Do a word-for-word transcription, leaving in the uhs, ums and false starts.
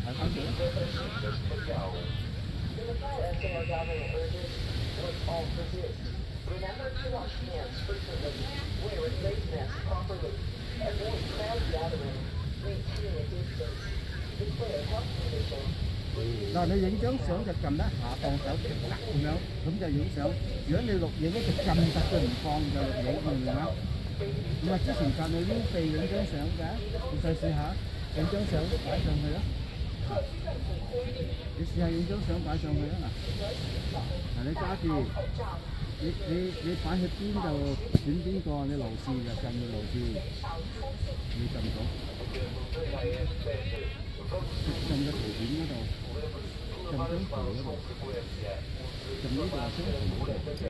係翻轉。Remember to wash hands frequently, wear a face mask properly, avoid crowd gatherings, maintain a distance, declare health conditions. 嗱，你影張相就撳得下放手咁樣，咁就影相。如果你錄影咧，就撳實佢唔放就錄影，明唔明啊？咁啊，之前教你撩鼻影張相㗎，你再試下影張相擺上去啦。你試下影張相擺上去啊嗱，嗱你揸住。你你你擺去邊度選邊個？你路線就撳個路線，你撳咗，撳個圖片嗰度，撳張圖嗰度，撳呢度係張圖嗰度。